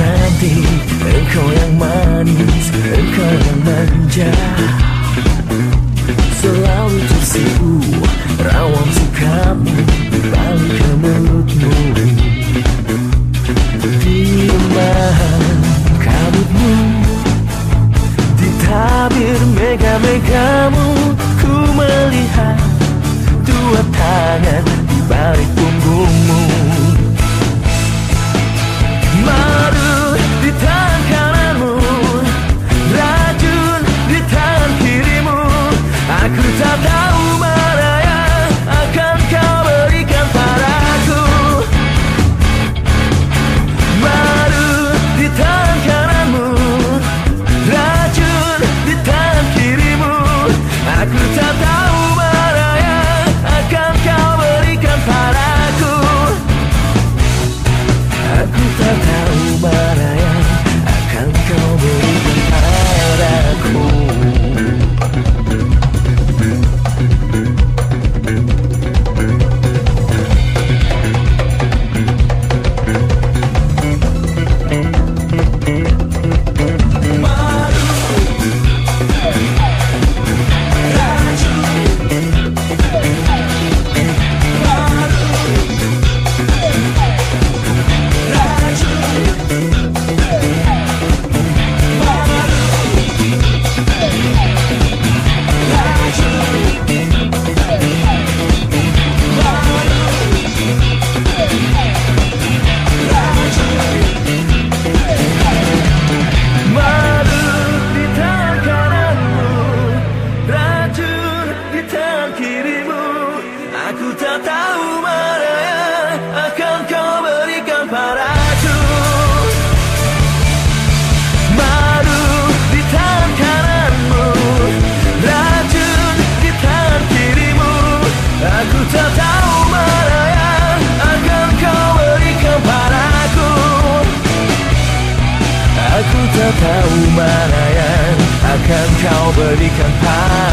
cantik, engkau yang manis, engkau yang manja. Selalu tersipu rawang sikapmu balik ke mulutmu. Di rembahan kabutmu, di tabir mega-megamu, ku melihat dua tangan di balik punggungmu. Madu di tangan kananmu, racun di tangan kirimu. Aku tak tahu mana yang akan kau berikan padaku. Madu di tangan kananmu, racun di tangan kirimu. Aku tak tahu mana yang akan kau berikan padaku. Aku tak tahu mana yang akan kau berikan padaku. Aku tak tahu mana yang akan kau berikan padaku. Madu di tangan kananmu, racun di tangan kirimu. Aku tak tahu mana yang akan kau berikan padaku. Aku tak tahu mana yang akan kau berikan padaku.